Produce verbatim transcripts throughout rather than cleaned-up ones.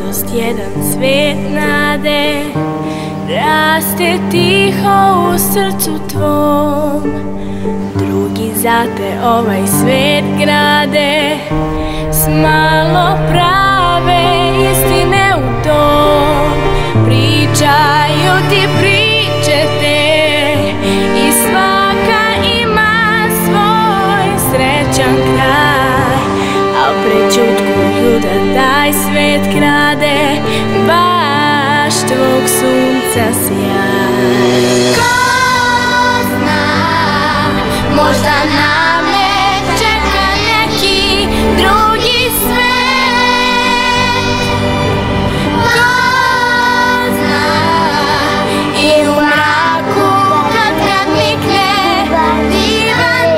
mladost, jedan svet nade raste tiho u srcu tvom. Drugi za te ovaj svet grade s malo prave istine u tom. Pričaju ti priče te i svaka ima svoj srećan kraj, al prećutkuju da taj svet krade baš tvog sunca sjaj. Ko zna, možda na me čeka neki drugi svet. Ko zna, i u mraku kad kad nikne divan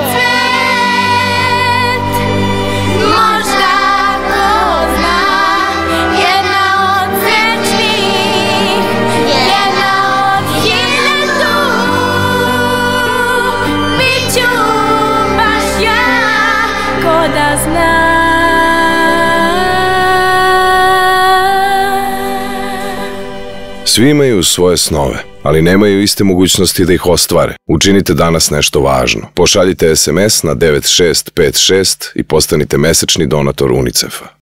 cvet. Možda, ko zna, jedna od srećnih, jedna od hiljadu. Biću baš ja, ko da zna. Svi imaju svoje snove, ali nemaju iste mogućnosti da ih ostvare. Učinite danas nešto važno. Pošaljite es em es na devet šest pet šest i postanite mesečni donator UNICEF-a.